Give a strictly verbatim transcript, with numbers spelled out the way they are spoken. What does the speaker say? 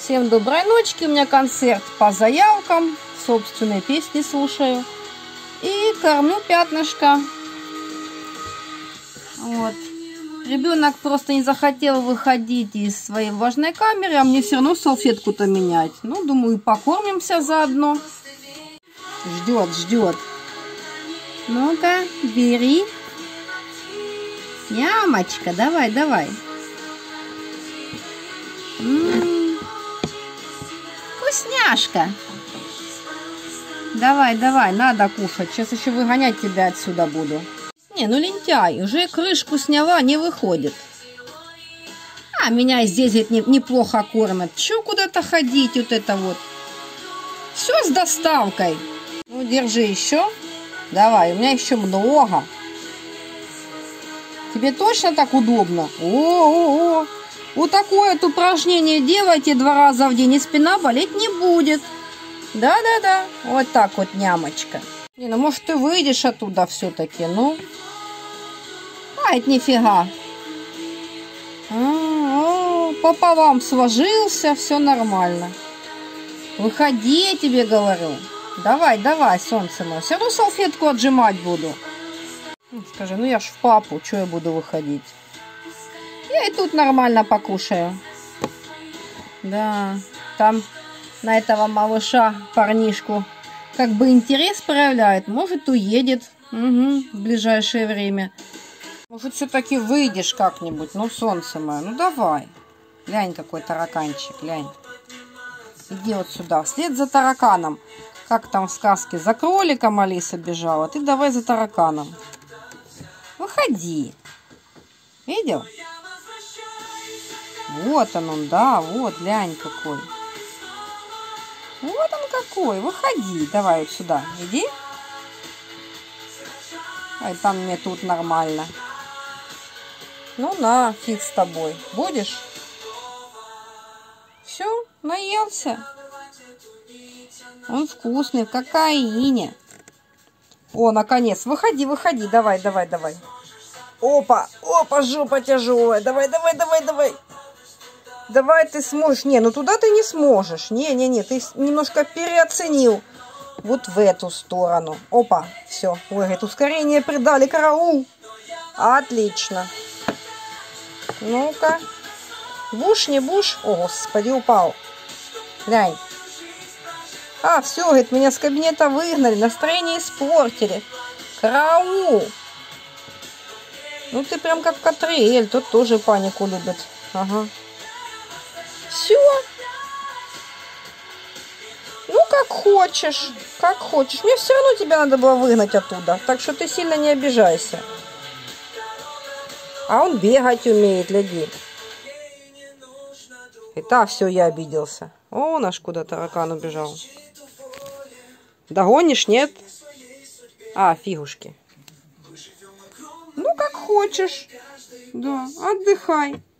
Всем доброй ночки. У меня концерт по заявкам. Собственные песни слушаю. И кормлю пятнышко. Вот. Ребенок просто не захотел выходить из своей влажной камеры, а мне все равно салфетку-то менять. Ну, думаю, покормимся заодно. Ждет, ждет. Ну-ка, бери. Нямочка, давай, давай. М-м-м. Вкусняшка. Давай, давай, надо кушать. Сейчас еще выгонять тебя отсюда буду. Не, ну лентяй, уже крышку сняла, не выходит. А меня здесь ведь не, неплохо кормят. Че куда-то ходить, вот это вот. Все с доставкой. Ну, держи еще. Давай, у меня еще много. Тебе точно так удобно? О-о-о. Вот такое вот упражнение делайте два раза в день, и спина болеть не будет. Да-да-да. Вот так вот, нямочка. Не, ну может ты выйдешь оттуда все-таки, ну. А, это нифига. А-а-а, пополам сложился, все нормально. Выходи, я тебе говорю. Давай, давай, солнце мое. Все равно салфетку отжимать буду. Скажи, ну я ж в папу, что я буду выходить? Я и тут нормально покушаю. Да, там на этого малыша, парнишку, как бы интерес проявляет. Может, уедет угу, в ближайшее время. Может, все-таки выйдешь как-нибудь. Ну, солнце мое, ну давай. Глянь, какой тараканчик, глянь. Иди вот сюда, вслед за тараканом. Как там в сказке, за кроликом Алиса бежала. Ты давай за тараканом. Выходи. Видел? Вот он, он, да, вот, глянь какой. Вот он какой. Выходи. Давай вот сюда. Иди. Ай, там мне тут нормально. Ну на, фиг с тобой. Будешь? Все, наелся. Он вкусный, в кокаине. О, наконец. Выходи, выходи. Давай, давай, давай. Опа, опа, жопа тяжелая. Давай, давай, давай, давай. Давай, ты сможешь. Не, ну туда ты не сможешь. Не, не, не, ты немножко переоценил. Вот в эту сторону. Опа, все. Ой, говорит, ускорение придали, караул. Отлично. Ну-ка. Буш, не буш. О, господи, упал. Глянь. А, все, говорит, меня с кабинета выгнали, настроение испортили. Караул. Ну ты прям как Катриэль, тот тоже панику любит. Ага. Все. Ну, как хочешь, как хочешь. Мне все равно тебя надо было выгнать оттуда. Так что ты сильно не обижайся. А он бегать умеет, гляди. Итак, все, я обиделся. О, наш куда таракан убежал. Догонишь, нет? А, фигушки. Ну, как хочешь. Да, отдыхай.